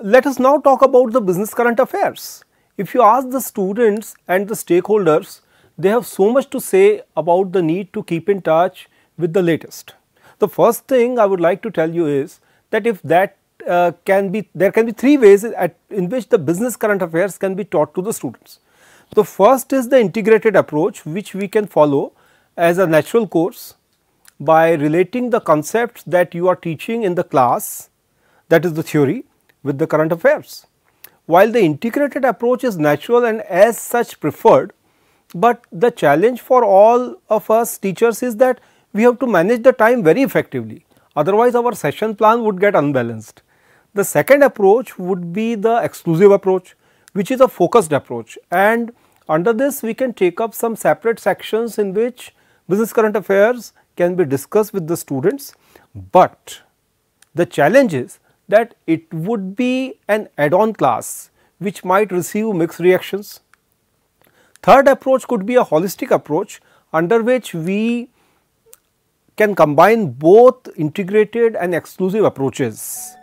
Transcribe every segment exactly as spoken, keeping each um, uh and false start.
let us now talk about the business current affairs. If you ask the students and the stakeholders, they have so much to say about the need to keep in touch with the latest. The first thing I would like to tell you is that if that uh, can be, there can be three ways at, in which the business current affairs can be taught to the students. The first is the integrated approach, which we can follow as a natural course by relating the concepts that you are teaching in the class, that is the theory, with the current affairs. While the integrated approach is natural and as such preferred, but the challenge for all of us teachers is that we have to manage the time very effectively, otherwise our session plan would get unbalanced. The second approach would be the exclusive approach, which is a focused approach, and under this we can take up some separate sections in which business current affairs can be discussed with the students, but the challenge is that it would be an add-on class which might receive mixed reactions. Third approach could be a holistic approach under which we can combine both integrated and exclusive approaches.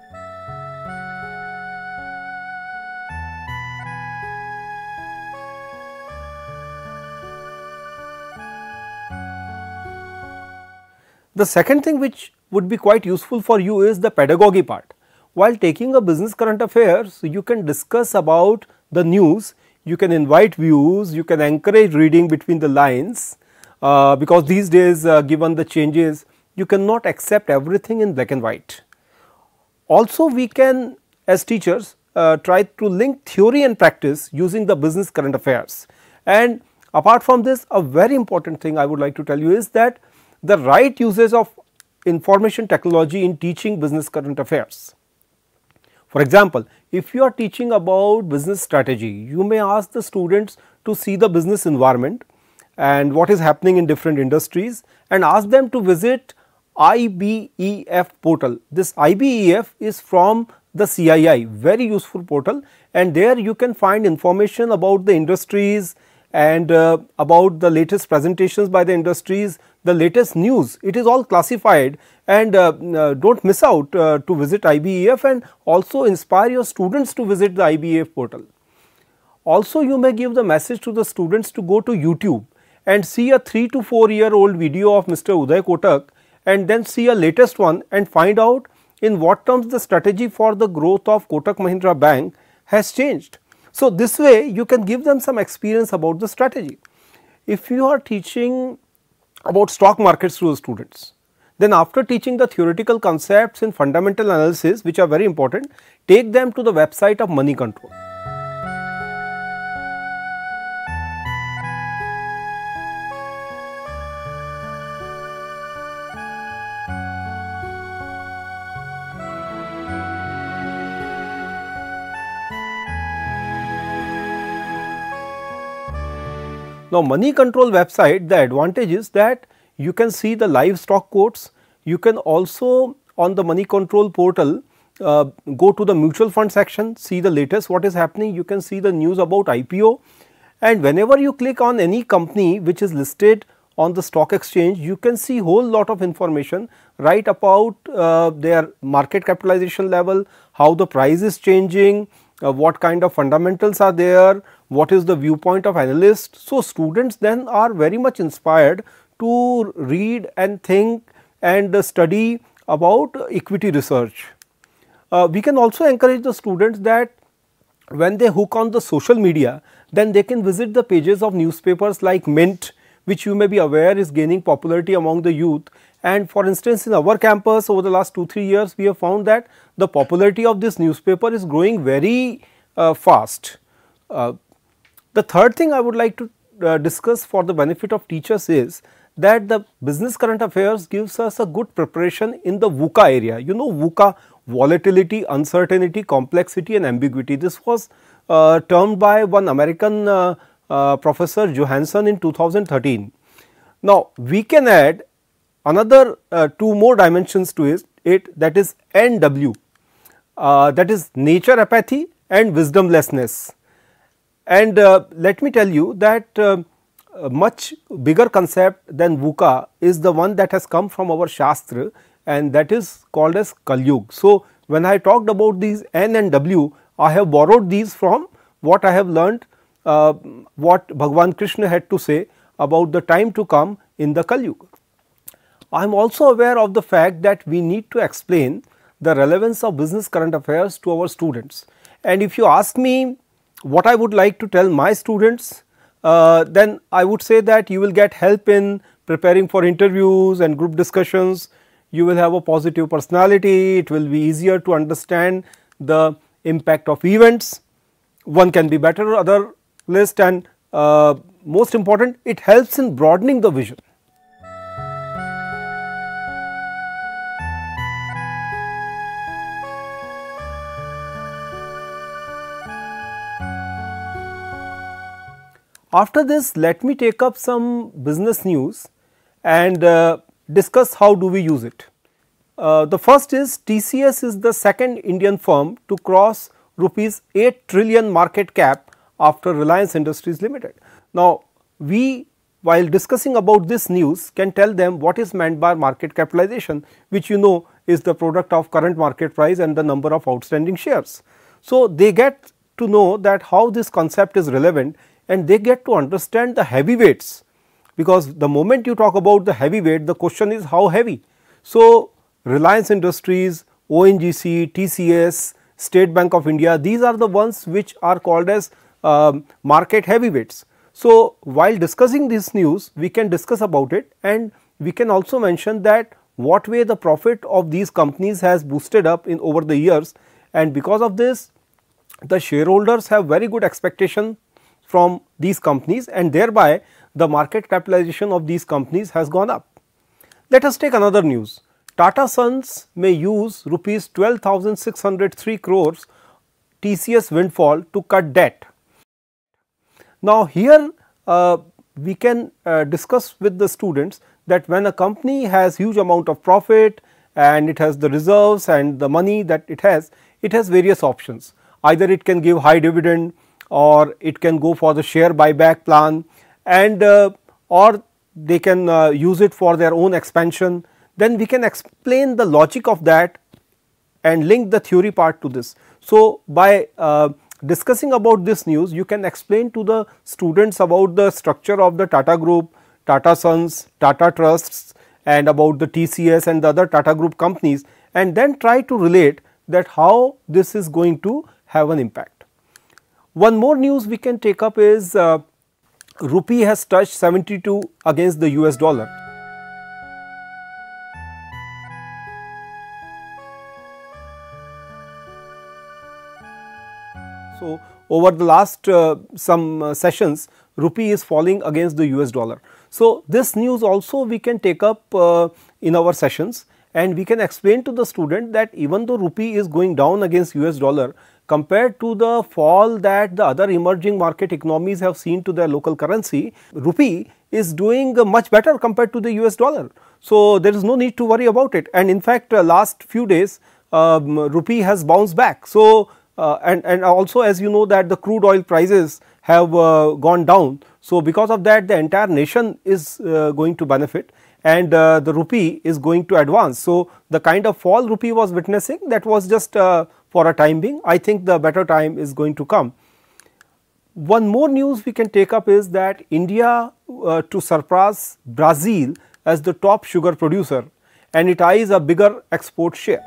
The second thing which would be quite useful for you is the pedagogy part. While taking a business current affairs, you can discuss about the news, you can invite views, you can encourage reading between the lines, uh, because these days uh, given the changes, you cannot accept everything in black and white. Also we can as teachers uh, try to link theory and practice using the business current affairs. And apart from this, a very important thing I would like to tell you is that the right usage of information technology in teaching business current affairs. For example, if you are teaching about business strategy, you may ask the students to see the business environment and what is happening in different industries and ask them to visit I B E F portal. This I B E F is from the C I I, very useful portal, and there you can find information about the industries and uh, about the latest presentations by the industries, the latest news. It is all classified, and uh, uh, do not miss out uh, to visit I B E F, and also inspire your students to visit the I B E F portal. Also you may give the message to the students to go to YouTube and see a three to four year old video of Mister Uday Kotak and then see a latest one and find out in what terms the strategy for the growth of Kotak Mahindra Bank has changed. So this way you can give them some experience about the strategy. If you are teaching about stock markets to the students, then after teaching the theoretical concepts in fundamental analysis, which are very important, take them to the website of Money Control. Now, Money Control website, the advantage is that you can see the live stock quotes. You can also on the Money Control portal uh, go to the mutual fund section, see the latest what is happening. You can see the news about I P O, and whenever you click on any company which is listed on the stock exchange, you can see whole lot of information right about uh, their market capitalization level, how the price is changing, uh, what kind of fundamentals are there, what is the viewpoint of analysts. So students then are very much inspired to read and think and uh, study about equity research. Uh, we can also encourage the students that when they hook on the social media, then they can visit the pages of newspapers like Mint, which you may be aware is gaining popularity among the youth. And for instance, in our campus over the last two to three years, we have found that the popularity of this newspaper is growing very uh, fast. Uh, the third thing I would like to uh, discuss for the benefit of teachers is that the business current affairs gives us a good preparation in the VUCA area. You know VUCA, volatility, uncertainty, complexity and ambiguity. This was uh, termed by one American uh, uh, Professor Johansson in two thousand thirteen. Now, we can add another uh, two more dimensions to it, it that is N W, uh, that is nature apathy and wisdomlessness. And uh, let me tell you that uh, a much bigger concept than VUCA is the one that has come from our Shastra, and that is called as Kalyug. So, when I talked about these N and W, I have borrowed these from what I have learnt, uh, what Bhagwan Krishna had to say about the time to come in the Kalyug. I am also aware of the fact that we need to explain the relevance of business current affairs to our students. And if you ask me what I would like to tell my students, uh, then I would say that you will get help in preparing for interviews and group discussions. You will have a positive personality, it will be easier to understand the impact of events. One can be better other list, and uh, most important, it helps in broadening the vision. After this, let me take up some business news and uh, discuss how do we use it. Uh, the first is T C S is the second Indian firm to cross rupees eight trillion market cap after Reliance Industries Limited. Now, we while discussing about this news can tell them what is meant by market capitalization, which you know is the product of current market price and the number of outstanding shares. So, they get to know that how this concept is relevant, and they get to understand the heavyweights, because the moment you talk about the heavyweight, the question is how heavy. So, Reliance Industries, O N G C, T C S, State Bank of India, these are the ones which are called as um, market heavyweights. So, while discussing this news, we can discuss about it, and we can also mention that what way the profit of these companies has boosted up in over the years, and because of this the shareholders have very good expectation from these companies, and thereby the market capitalization of these companies has gone up. Let us take another news. Tata Sons may use rupees twelve thousand six hundred three crores T C S windfall to cut debt. Now, here uh, we can uh, discuss with the students that when a company has huge amount of profit and it has the reserves and the money that it has, it has various options. Either it can give high dividend, or it can go for the share buyback plan, and uh, or they can uh, use it for their own expansion. Then we can explain the logic of that and link the theory part to this. So, by uh, discussing about this news, you can explain to the students about the structure of the Tata Group, Tata Sons, Tata Trusts, and about the T C S and the other Tata Group companies, and then try to relate that how this is going to have an impact. One more news we can take up is uh, rupee has touched seventy-two against the U S dollar. So, over the last uh, some uh, sessions, rupee is falling against the U S dollar. So, this news also we can take up uh, in our sessions, and we can explain to the student that even though rupee is going down against U S dollar, compared to the fall that the other emerging market economies have seen to their local currency, rupee is doing much better compared to the U S dollar. So, there is no need to worry about it, and in fact, uh, last few days um, rupee has bounced back. So, uh, and, and also as you know that the crude oil prices have uh, gone down. So, because of that the entire nation is uh, going to benefit, and uh, the rupee is going to advance. So, the kind of fall rupee was witnessing, that was just uh, for a time being. I think the better time is going to come. One more news we can take up is that India uh, to surpass Brazil as the top sugar producer, and it eyes a bigger export share.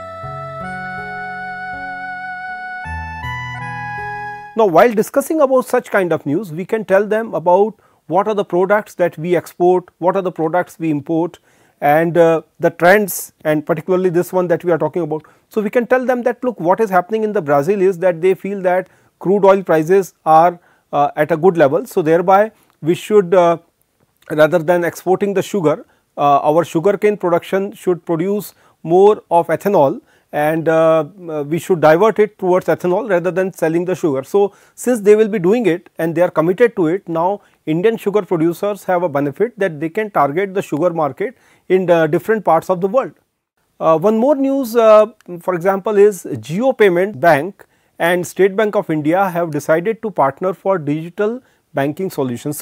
Now, while discussing about such kind of news, we can tell them about what are the products that we export, what are the products we import, and uh, the trends, and particularly this one that we are talking about. So, we can tell them that look, what is happening in the Brazil is that they feel that crude oil prices are uh, at a good level. So, thereby we should uh, rather than exporting the sugar, uh, our sugarcane production should produce more of ethanol, and uh, we should divert it towards ethanol rather than selling the sugar. So, since they will be doing it and they are committed to it, now Indian sugar producers have a benefit that they can target the sugar market in the different parts of the world. Uh, one more news uh, for example is Jio Payment Bank and State Bank of India have decided to partner for digital banking solutions.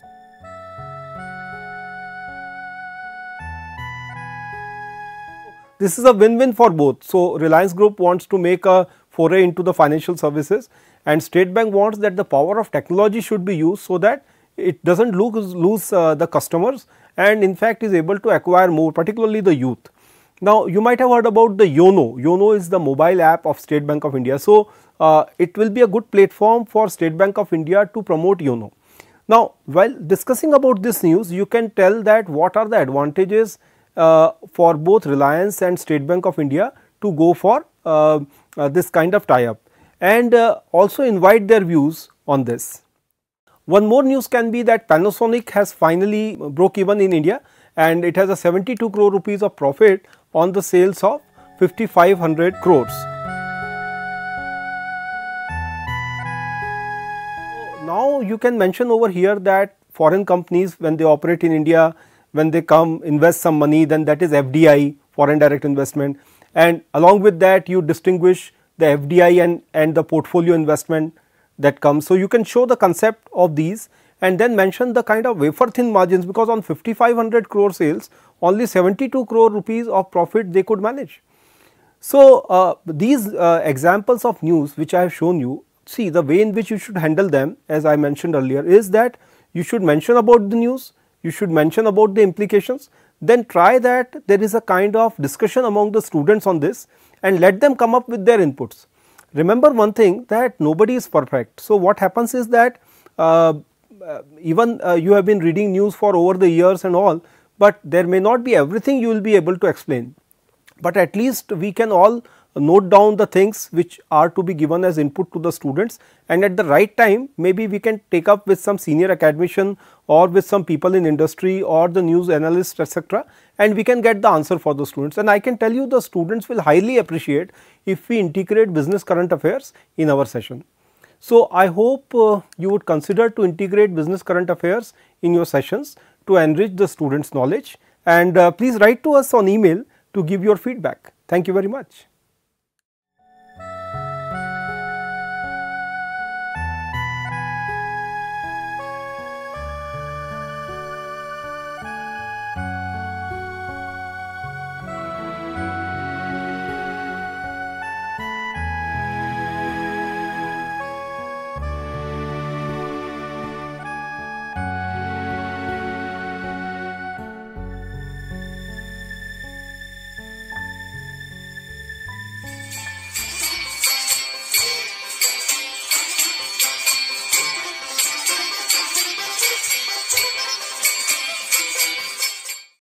this is a win-win for both. So, Reliance Group wants to make a foray into the financial services, and State Bank wants that the power of technology should be used so that it does not lose, lose uh, the customers, and in fact is able to acquire more, particularly the youth. Now, you might have heard about the YONO. YONO is the mobile app of State Bank of India. So, uh, it will be a good platform for State Bank of India to promote YONO. Now, while discussing about this news, you can tell that what are the advantages uh, for both Reliance and State Bank of India to go for uh, uh, this kind of tie-up, and uh, also invite their views on this. One more news can be that Panasonic has finally broke even in India, and it has a seventy-two crore rupees of profit on the sales of fifty-five hundred crores. Now, you can mention over here that foreign companies, when they operate in India, when they come invest some money, then that is F D I, foreign direct investment, and along with that you distinguish the F D I and, and the portfolio investment that comes. So, you can show the concept of these and then mention the kind of wafer thin margins, because on fifty-five hundred crore sales only seventy-two crore rupees of profit they could manage. So, uh, these uh, examples of news which I have shown you, see the way in which you should handle them, as I mentioned earlier, is that you should mention about the news, you should mention about the implications, then try that there is a kind of discussion among the students on this and let them come up with their inputs. Remember one thing, that nobody is perfect. So, what happens is that uh, uh, even uh, you have been reading news for over the years and all, but there may not be everything you will be able to explain, but at least we can all note down the things which are to be given as input to the students, and at the right time maybe we can take up with some senior academician or with some people in industry or the news analyst, etc., and we can get the answer for the students. And I can tell you the students will highly appreciate if we integrate business current affairs in our session. So, I hope uh, you would consider to integrate business current affairs in your sessions to enrich the students' knowledge, and uh, please write to us on email to give your feedback. Thank you very much.